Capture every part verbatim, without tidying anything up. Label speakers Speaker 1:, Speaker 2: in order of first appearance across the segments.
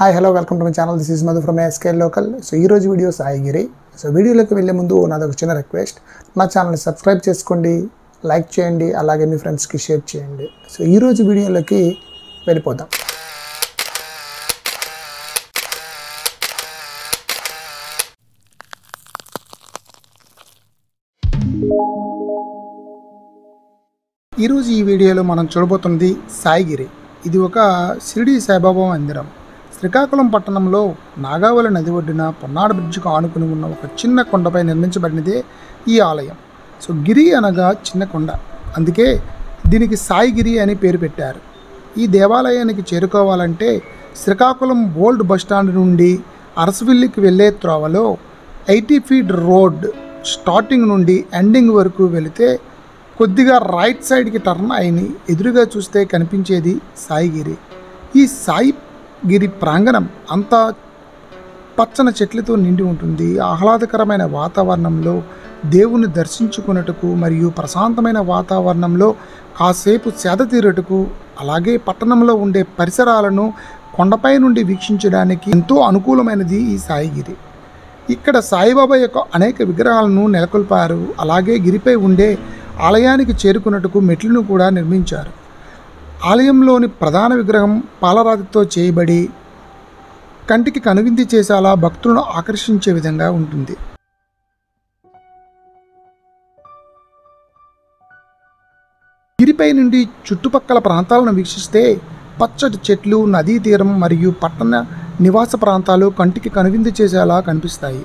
Speaker 1: Hi, hello, welcome to my channel. This is Madhu from SKLlocal. So, ee roju video Sai Giri. So, video loki velle mundu naado oka chinna request. Na channel ni subscribe cheskondi, like cheyandi, alage me friends ki share cheyandi. So, ee roju video loki velipodam. ఈ రోజు ఈ వీడియోలో మనం చూడబోతున్నది సాయి గిరి. ఇది ఒక షిరిడి సాయిబాబా మందిరం. శ్రీకాకుళం పట్టణంలో నాగావళి నది ఒడ్డున పొన్నాడ బ్రిడ్జికి ఆనుకుని ఉన్న ఒక చిన్న కొండపై నిర్మించబడినదే ఈ ఆలయం. సో గిరి అనగా చిన్న కొండ, అందుకే దీనికి సాయి గిరి అని పేరు పెట్టారు. ఈ దేవాలయానికి చేరుకోవాలంటే శ్రీకాకుళం ఓల్డ్ బస్టాండ్ నుండి అరసవిల్లికి వెళ్ళే త్రోవలో ఎయిటీ ఫీట్ రోడ్ స్టార్టింగ్ నుండి ఎండింగ్ వరకు వెళితే కొద్దిగా రైట్ సైడ్కి టర్న్ అయిని ఎదురుగా చూస్తే కనిపించేది సాయిగిరి. ఈ సాయి గిరి ప్రాంగణం అంతా పచ్చని చెట్లతో నిండి ఉంటుంది. ఆహ్లాదకరమైన వాతావరణంలో దేవుని దర్శించుకున్నట్టుకు మరియు ప్రశాంతమైన వాతావరణంలో కాసేపు సేద తీరుటకు, అలాగే పట్టణంలో ఉండే పరిసరాలను కొండపై నుండి వీక్షించడానికి ఎంతో అనుకూలమైనది ఈ సాయిగిరి. ఇక్కడ సాయిబాబా యొక్క అనేక విగ్రహాలను నెలకొల్పారు. అలాగే గిరిపై ఉండే ఆలయానికి చేరుకున్నట్టుకు మెట్లను కూడా నిర్మించారు. ఆలయంలోని ప్రధాన విగ్రహం పాలరాతితో చేయబడి కంటికి కనువిందు చేసేలా భక్తులను ఆకర్షించే విధంగా ఉంటుంది. గిరిపై నుండి చుట్టుపక్కల ప్రాంతాలను వీక్షిస్తే పచ్చటి చెట్లు, నదీ తీరం మరియు పట్టణ నివాస ప్రాంతాలు కంటికి కనువిందు చేసేలా కనిపిస్తాయి.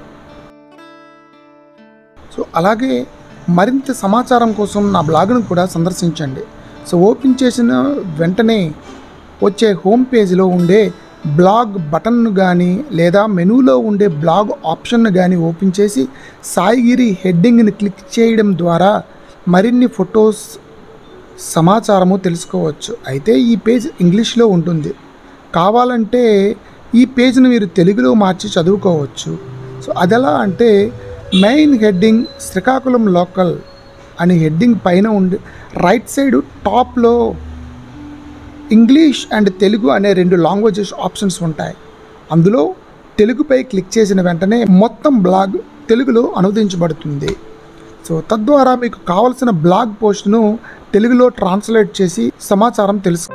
Speaker 1: సో అలాగే మరింత సమాచారం కోసం నా బ్లాగ్ను కూడా సందర్శించండి. సో ఓపెన్ చేసిన వెంటనే వచ్చే హోమ్ పేజ్లో ఉండే బ్లాగ్ బటన్ను కానీ లేదా మెనూలో ఉండే బ్లాగ్ ఆప్షన్ను కానీ ఓపెన్ చేసి సాయిగిరి హెడ్డింగ్ని క్లిక్ చేయడం ద్వారా మరిన్ని ఫొటోస్, సమాచారము తెలుసుకోవచ్చు. అయితే ఈ పేజ్ ఇంగ్లీష్లో ఉంటుంది. కావాలంటే ఈ పేజ్ను మీరు తెలుగులో మార్చి చదువుకోవచ్చు. సో అదెలా అంటే మెయిన్ హెడ్డింగ్ శ్రీకాకుళం లోకల్ అని హెడ్డింగ్ పైన ఉండి రైట్ సైడ్ టాప్లో ఇంగ్లీష్ అండ్ తెలుగు అనే రెండు లాంగ్వేజెస్ ఆప్షన్స్ ఉంటాయి. అందులో తెలుగుపై క్లిక్ చేసిన వెంటనే మొత్తం బ్లాగ్ తెలుగులో అనువదించబడుతుంది. సో తద్వారా మీకు కావలసిన బ్లాగ్ పోస్ట్ను తెలుగులో ట్రాన్స్లేట్ చేసి సమాచారం తెలుసు.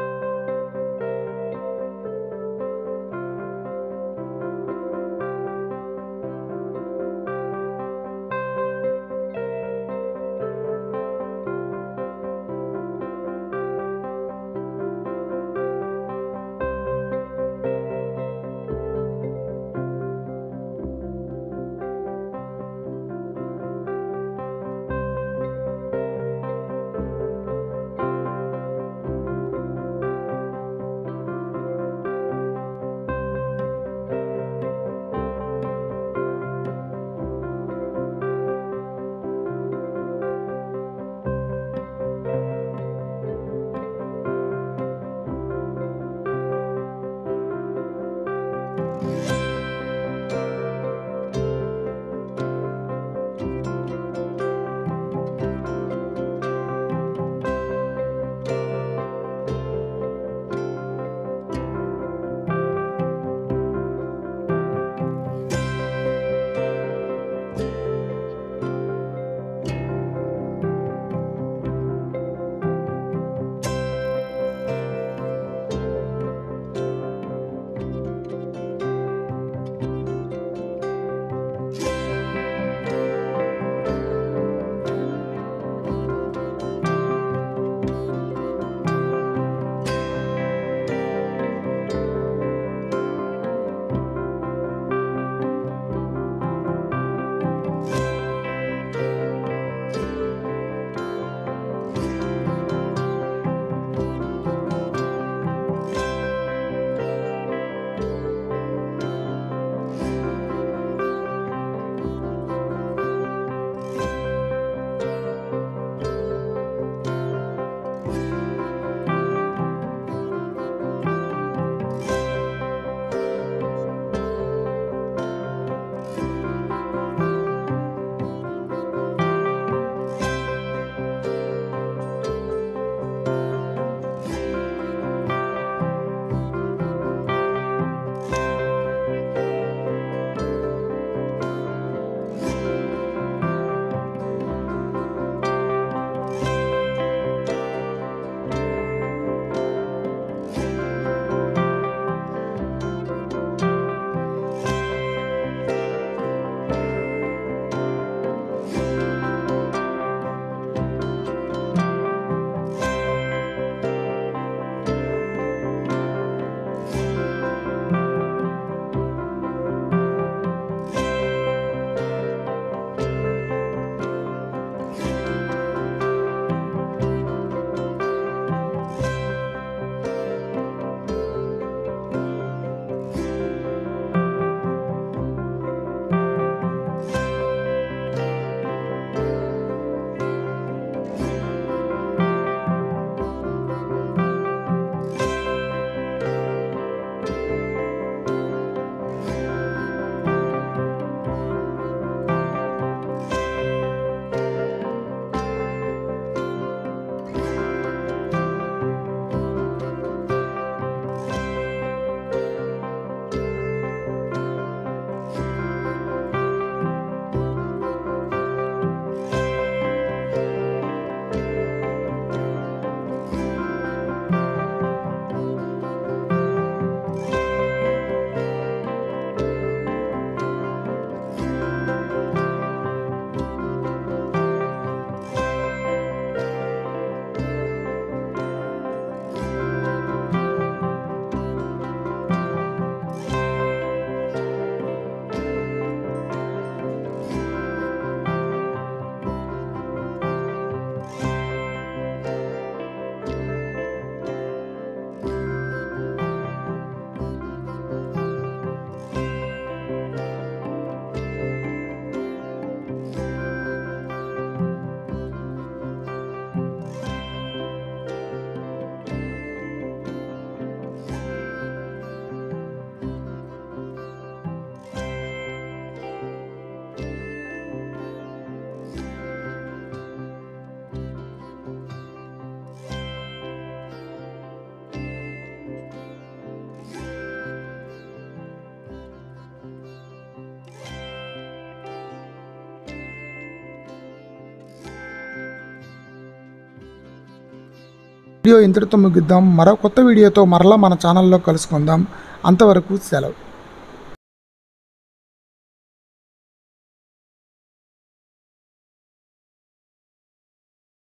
Speaker 1: వీడియో ఇంతటితో ముగిద్దాం. మరో కొత్త వీడియోతో మరలా మన ఛానల్లో కలుసుకుందాం. అంతవరకు సెలవు.